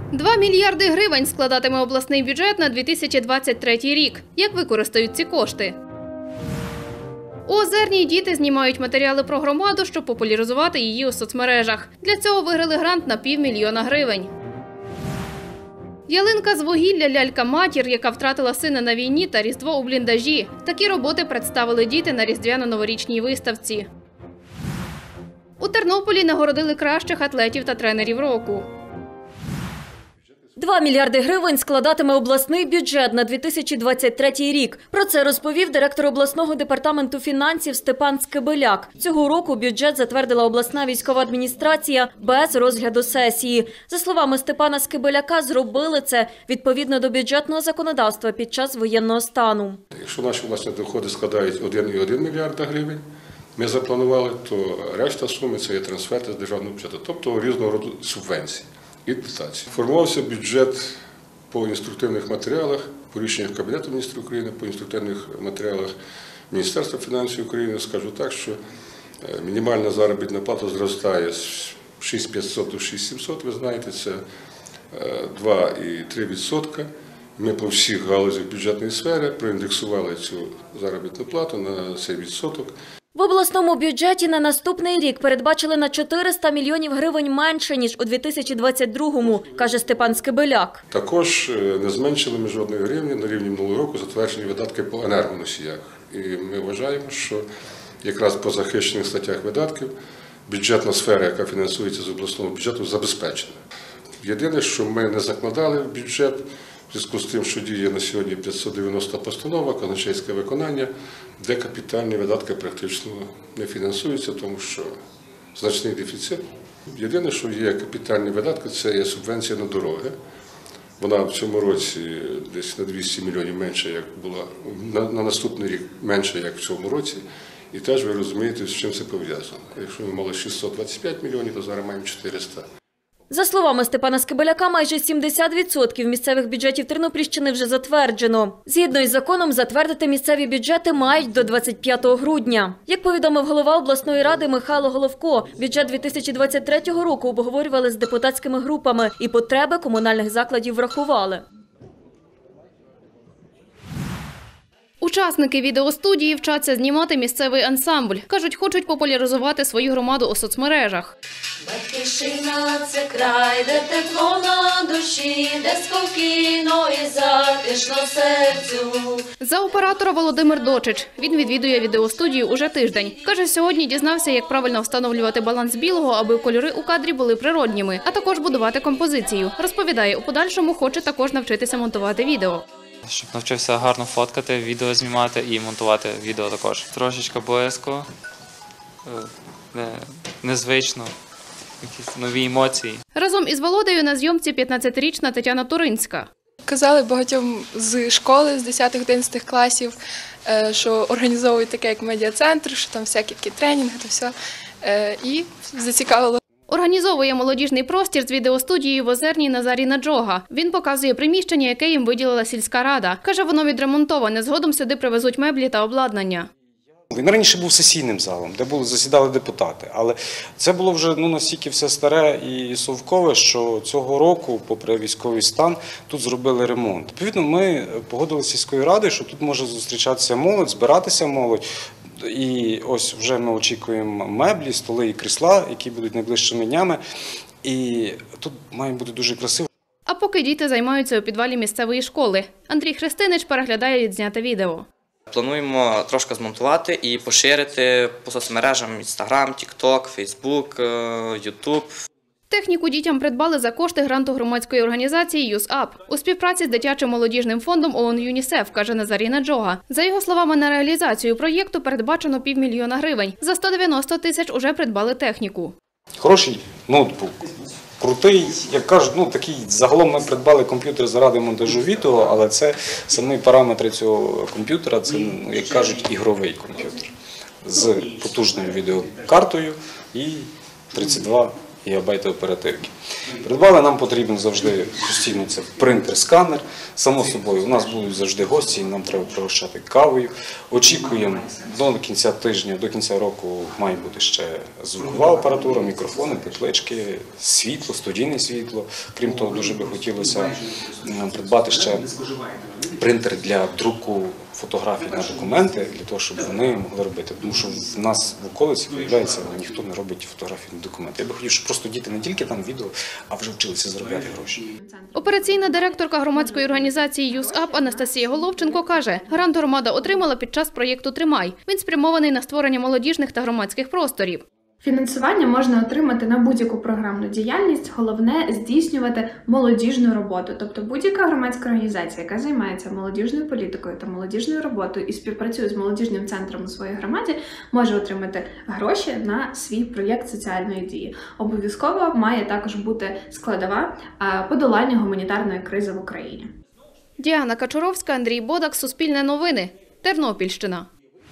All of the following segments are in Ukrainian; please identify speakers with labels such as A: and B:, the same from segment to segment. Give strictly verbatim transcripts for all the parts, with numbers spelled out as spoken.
A: Два мільярди гривень складатиме обласний бюджет на дві тисячі двадцять третій рік. Як використають ці кошти? У Озерній діти знімають матеріали про громаду, щоб популяризувати її у соцмережах. Для цього виграли грант на півмільйона гривень. Ялинка з вугілля, лялька-матір, яка втратила сина на війні, та Різдво у бліндажі. Такі роботи представили діти на різдвяно-новорічній виставці. У Тернополі нагородили кращих атлетів та тренерів року.
B: Два мільярди гривень складатиме обласний бюджет на дві тисячі двадцять третій рік. Про це розповів директор обласного департаменту фінансів Степан Скибеляк. Цього року бюджет затвердила обласна військова адміністрація без розгляду сесії. За словами Степана Скибеляка, зробили це відповідно до бюджетного законодавства під час воєнного стану.
C: Якщо наші власні доходи складають один цілих один мільярда гривень, ми запланували, то решта суми – це є трансферти з державного бюджету, тобто різного роду субвенції і дотації. Формувався бюджет по інструктивних матеріалах, по рішеннях Кабінету міністрів України, по інструктивних матеріалах Міністерства фінансів України. Скажу так, що мінімальна заробітна плата зростає з шість тисяч п'ятсот до шість тисяч сімсот, ви знаєте, це два цілих три десятих відсотка. Ми по всіх галузях бюджетної сфери проіндексували цю заробітну плату на цей відсоток.
B: В обласному бюджеті на наступний рік передбачили на чотириста мільйонів гривень менше, ніж у дві тисячі двадцять другому, каже Степан Скибеляк.
C: Також не зменшили ми жодної гривні на рівні минулого року затверджені видатки по енергоносіях. І ми вважаємо, що якраз по захищених статтях видатків бюджетна сфера, яка фінансується з обласного бюджету, забезпечена. Єдине, що ми не закладали в бюджет, в зв'язку з тим, що діє на сьогодні п'ятсот дев'яноста постанова, казначейське виконання, де капітальні видатки практично не фінансуються, тому що значний дефіцит. Єдине, що є капітальні видатки, це є субвенція на дороги. Вона в цьому році десь на двісті мільйонів менше, як була, на, на наступний рік менше, як в цьому році. І теж ви розумієте, з чим це пов'язано. Якщо ми мали шістсот двадцять п'ять мільйонів, то зараз маємо чотириста.
B: За словами Степана Скибеляка, майже сімдесят відсотків місцевих бюджетів Тернопільщини вже затверджено. Згідно із законом, затвердити місцеві бюджети мають до двадцять п'ятого грудня. Як повідомив голова обласної ради Михайло Головко, бюджет дві тисячі двадцять третього року обговорювали з депутатськими групами і потреби комунальних закладів врахували.
A: Учасники відеостудії вчаться знімати місцевий ансамбль. Кажуть, хочуть популяризувати свою громаду у соцмережах.
D: Батьківщина – це край, де тепло на душі, де спокійно і затишно серцю.
A: За оператора Володимир Дочич. Він відвідує відеостудію уже тиждень. Каже, сьогодні дізнався, як правильно встановлювати баланс білого, аби кольори у кадрі були природніми, а також будувати композицію. Розповідає, у подальшому хоче також навчитися монтувати відео.
E: Щоб навчився гарно фоткати, відео знімати і монтувати відео також. Трошечки близько, незвично, якісь нові емоції.
A: Разом із Володею на зйомці п'ятнадцятирічна Тетяна Туринська.
F: Казали багатьом з школи, з десятих-одинадцятих класів, що організовують таке, як медіа-центр, що там всякі такі тренінги, то все. І зацікавило.
A: Організовує молодіжний простір з відеостудією в Озерній Назарій Наджога. Він показує приміщення, яке їм виділила сільська рада. Каже, воно відремонтоване. Згодом сюди привезуть меблі та обладнання.
G: Він раніше був сесійним залом, де були, засідали депутати, але це було вже ну, настільки все старе і совкове, що цього року, попри військовий стан, тут зробили ремонт. Відповідно, ми погодилися з сільською радою, що тут може зустрічатися молодь, збиратися молодь. І ось вже ми очікуємо меблі, столи і крісла, які будуть найближчими днями. І тут має бути дуже красиво.
A: А поки діти займаються у підвалі місцевої школи. Андрій Христинич переглядає відзняте відео.
H: Плануємо трошки змонтувати і поширити по соцмережам Інстаграм, Тік-Ток, Фейсбук, Ютуб.
A: Техніку дітям придбали за кошти гранту громадської організації «Юзап» у співпраці з дитячим молодіжним фондом ООН ЮНІСЕФ, каже Назарій Наджога. За його словами, на реалізацію проєкту передбачено півмільйона гривень. За сто дев'яносто тисяч уже придбали техніку.
G: Хороший ноутбук, крутий, як кажуть, ну такий, загалом ми придбали комп'ютер заради монтажу відео, але це самі параметри цього комп'ютера, це, як кажуть, ігровий комп'ютер з потужною відеокартою і тридцять два гігабайти оперативки. Придбали, нам потрібен завжди постійно це принтер-сканер. Само собою, у нас будуть завжди гості, нам треба пригощати кавою. Очікуємо, до кінця тижня, до кінця року має бути ще звукова апаратура, мікрофони, теплички, світло, студійне світло. Крім того, дуже би хотілося придбати ще принтер для друку фотографій на документи, для того, щоб вони могли робити. Тому що в нас в околиці, виявляється, ніхто не робить фотографії на документи. Я би хотів, щоб просто діти не тільки там відео, а вже вчилися заробляти гроші.
A: Операційна директорка громадської організації «Юсап» Анастасія Головченко каже, грант громада отримала під час проєкту «Тримай». Він спрямований на створення молодіжних та громадських просторів.
I: Фінансування можна отримати на будь-яку програмну діяльність, головне – здійснювати молодіжну роботу. Тобто будь-яка громадська організація, яка займається молодіжною політикою та молодіжною роботою і співпрацює з молодіжним центром у своїй громаді, може отримати гроші на свій проєкт соціальної дії. Обов'язково має також бути складова подолання гуманітарної кризи в Україні.
A: Діана Качуровська, Андрій Бодак, Суспільне новини, Тернопільщина.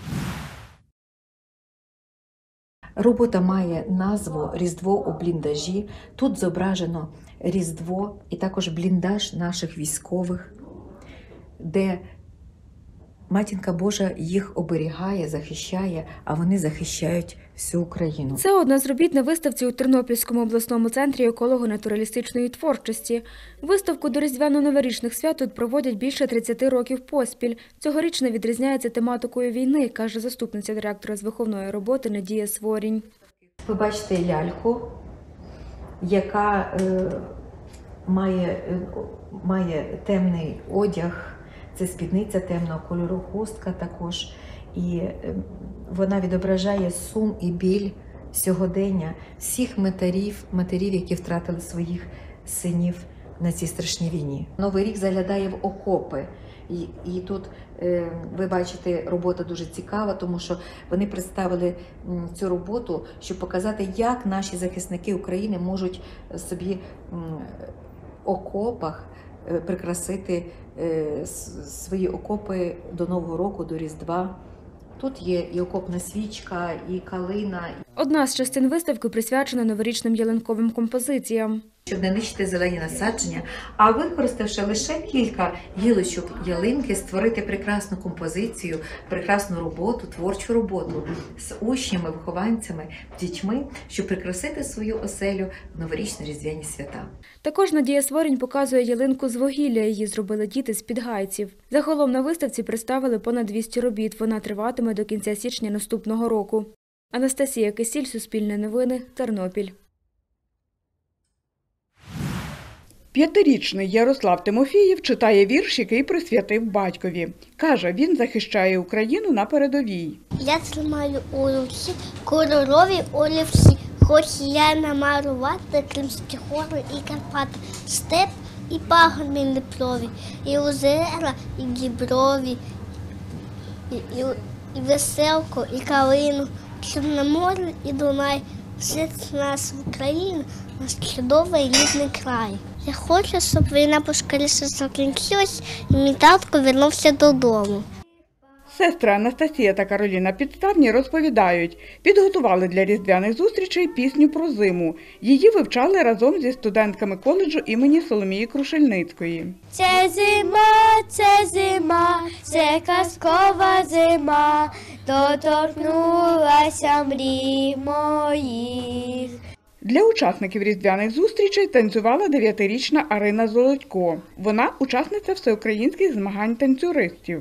J: Робота має назву «Різдво у бліндажі». Тут зображено Різдво і також бліндаж наших військових, де Матінка Божа їх оберігає, захищає, а вони захищають всю Україну.
K: Це одна з робіт на виставці у Тернопільському обласному центрі еколого-натуралістичної творчості. Виставку до різдвяно-новорічних свят тут проводять більше тридцяти років поспіль. Цьогоріч не відрізняється тематикою війни, каже заступниця директора з виховної роботи Надія Сворінь.
J: Ви бачите ляльку, яка е, має, е, має темний одяг. Це спідниця темного кольору, хустка також. І вона відображає сум і біль сьогодення всіх матерів, матерів, які втратили своїх синів на цій страшній війні. Новий рік заглядає в окопи. І, і тут е, ви бачите, робота дуже цікава, тому що вони представили м, цю роботу, щоб показати, як наші захисники України можуть собі м, в окопах прикрасити свої окопи до Нового року, до Різдва. Тут є і окопна свічка, і калина.
K: Одна з частин виставки присвячена новорічним ялинковим композиціям.
J: Щоб не нищити зелені насадження, а використавши лише кілька гілочок ялинки, створити прекрасну композицію, прекрасну роботу, творчу роботу з учнями, вихованцями, дітьми, щоб прикрасити свою оселю в новорічно-різдвяні свята.
K: Також Надія Сворінь показує ялинку з вугілля, її зробили діти з підгайців. Загалом на виставці представили понад двісті робіт, вона триватиме до кінця січня наступного року. Анастасія Кисіль, Суспільне новини, Тернопіль.
L: П'ятирічний Ярослав Тимофієв читає вірш, який присвятив батькові. Каже, він захищає Україну на передовій.
M: Я тримаю у руці кольорові олівці, хоч я намалювати Кримські гори і Карпати, степ і пагорби Дніпрові, і озера, і діброві, і, і, і веселку, і калину, Чорне море і Дунай. Все це нас в Україну, наш чудовий рідний край. Я хочу, щоб війна поскоріше закінчилась і мій татко повернувся додому.
L: Сестри Анастасія та Кароліна Підставні розповідають, підготували для різдвяних зустрічей пісню про зиму. Її вивчали разом зі студентками коледжу імені Соломії Крушельницької.
N: Це зима, це зима, це казкова зима, доторкнулася мрій моїх.
L: Для учасників різдвяних зустрічей танцювала дев'ятирічна Арина Золотько. Вона – учасниця всеукраїнських змагань танцюристів.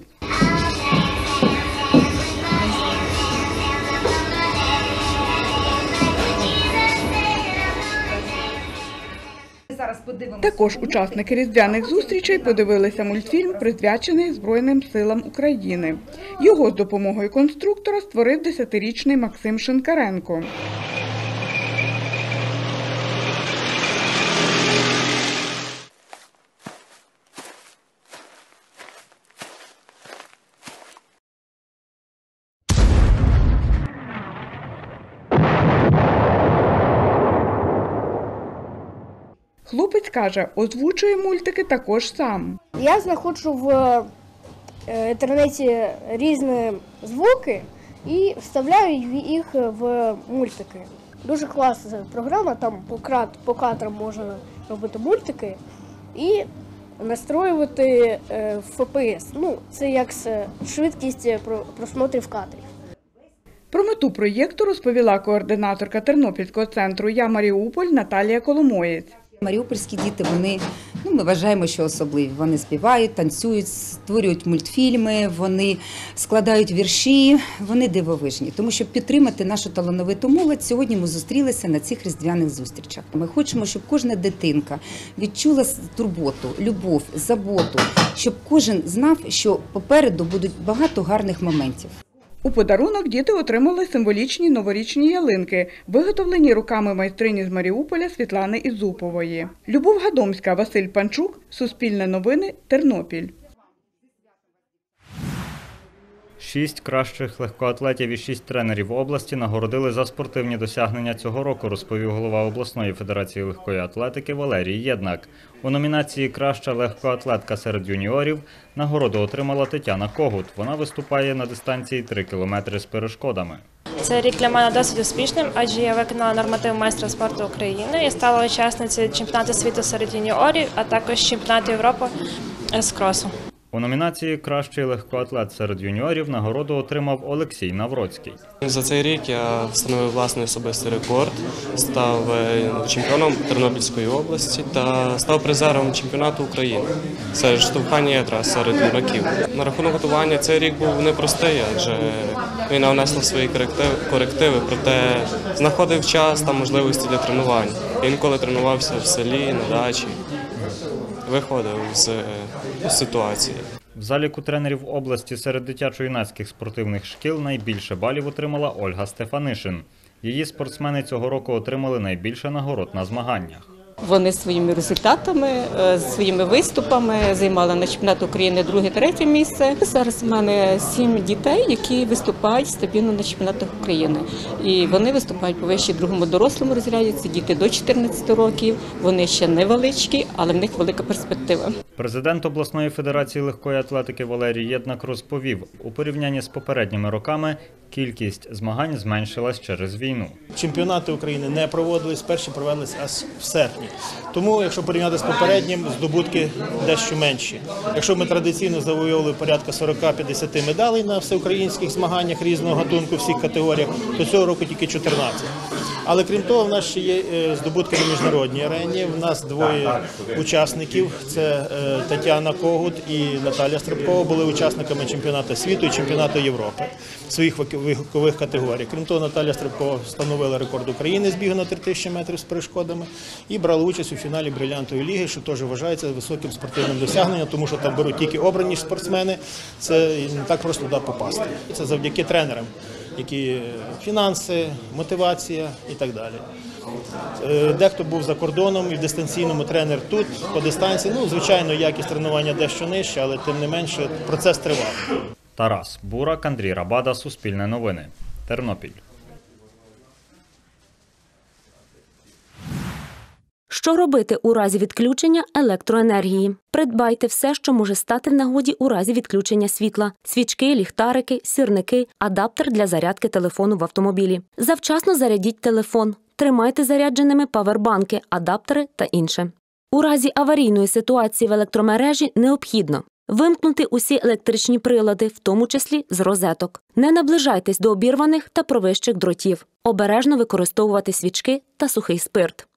L: Також учасники різдвяних зустрічей подивилися мультфільм, присвячений Збройним силам України. Його з допомогою конструктора створив десятирічний Максим Шинкаренко. Хлопець каже, озвучує мультики також сам.
N: Я знаходжу в інтернеті різні звуки і вставляю їх в мультики. Дуже класна програма, там по, крат, по кадрам можна робити мультики і настроювати е, еф пі ес. Ну, це як швидкість просмотрів кадрів.
L: Про мету проєкту розповіла координаторка Тернопільського центру «Я Маріуполь» Наталія Коломоєць.
O: Маріупольські діти, вони, ну, ми вважаємо, що особливі. Вони співають, танцюють, створюють мультфільми, вони складають вірші, вони дивовижні. Тому щоб підтримати нашу талановиту молодь, сьогодні ми зустрілися на цих різдвяних зустрічах. Ми хочемо, щоб кожна дитинка відчула турботу, любов, заботу, щоб кожен знав, що попереду будуть багато гарних моментів.
L: У подарунок діти отримали символічні новорічні ялинки, виготовлені руками майстрині з Маріуполя Світлани Ізупової. Любов Гадомська, Василь Панчук, Суспільне новини, Тернопіль.
P: Шість кращих легкоатлетів і шість тренерів області нагородили за спортивні досягнення цього року, розповів голова обласної федерації легкої атлетики Валерій Єднак. У номінації «Краща легкоатлетка серед юніорів» нагороду отримала Тетяна Когут. Вона виступає на дистанції три кілометри з перешкодами.
Q: Цей рік для мене досить успішним, адже я виконала норматив майстра спорту України і стала учасницею чемпіонату світу серед юніорів, а також чемпіонату Європи з кросу.
P: У номінації «Кращий легкоатлет серед юніорів» нагороду отримав Олексій Навроцький.
R: За цей рік я встановив власний особистий рекорд, став чемпіоном Тернопільської області та став призером чемпіонату України серед штовхання ядра серед юнаків. На рахунок готування цей рік був непростий, адже війна внесла свої корективи, проте знаходив час та можливості для тренувань. Інколи тренувався в селі, на дачі. Виходив з ситуації.
P: В заліку тренерів області серед дитячо-юнацьких спортивних шкіл найбільше балів отримала Ольга Стефанишин. Її спортсмени цього року отримали найбільше нагород на змаганнях.
S: Вони своїми результатами, своїми виступами займали на чемпіонаті України друге-третє місце. Зараз в мене сім дітей, які виступають стабільно на чемпіонатах України. І вони виступають по вищій другому дорослому розряді. Це діти до чотирнадцяти років. Вони ще невеличкі, але в них велика перспектива.
P: Президент обласної федерації легкої атлетики Валерій Єднак розповів, у порівнянні з попередніми роками кількість змагань зменшилась через війну.
T: Чемпіонати України не проводились, перші провелися аж в серпні. Тому, якщо порівняти з попереднім, здобутки дещо менші. Якщо ми традиційно завойовували порядка сорок-п'ятдесят медалей на всеукраїнських змаганнях різного гатунку в всіх категоріях, то цього року тільки чотирнадцять. Але крім того, в нас ще є здобутки на міжнародній арені. В нас двоє учасників, це Тетяна Когут і Наталія Стрибкова, були учасниками чемпіонату світу і чемпіонату Європи в своїх вікових категоріях. Крім того, Наталія Стрибкова встановила рекорд України з бігу на три тисячі метрів з перешкодами і брала участь у фіналі Брилянтової ліги, що теж вважається високим спортивним досягненням, тому що там беруть тільки обрані спортсмени, це не так просто туди попасти. Це завдяки тренерам, які фінанси, мотивація і так далі. Дехто був за кордоном і в дистанційному тренер тут, по дистанції. Ну, звичайно, якість тренування дещо нижча, але тим не менше процес тривав.
P: Тарас Бурак, Андрій Рабада, Суспільне новини, Тернопіль.
U: Що робити у разі відключення електроенергії? Придбайте все, що може стати в нагоді у разі відключення світла. Свічки, ліхтарики, сірники, адаптер для зарядки телефону в автомобілі. Завчасно зарядіть телефон. Тримайте зарядженими павербанки, адаптери та інше. У разі аварійної ситуації в електромережі необхідно вимкнути усі електричні прилади, в тому числі з розеток. Не наближайтесь до обірваних та провищих дротів. Обережно використовувати свічки та сухий спирт.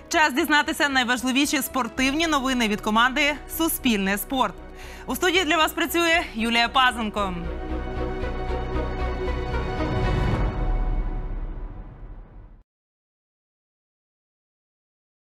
C: Час дізнатися найважливіші спортивні новини від команди «Суспільне спорт». У студії для вас працює Юлія Пазенко.